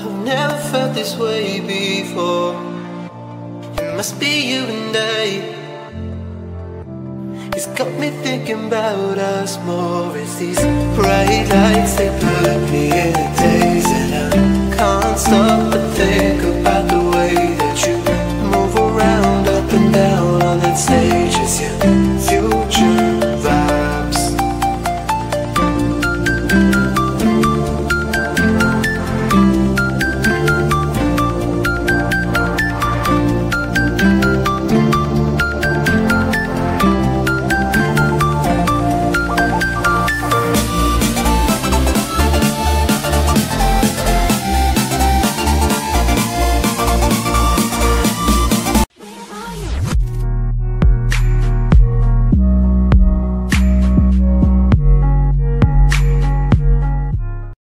I've never felt this way before. It must be you and I. It's got me thinking about us more. It's these bright lights, they put me in a daze, and I can't stop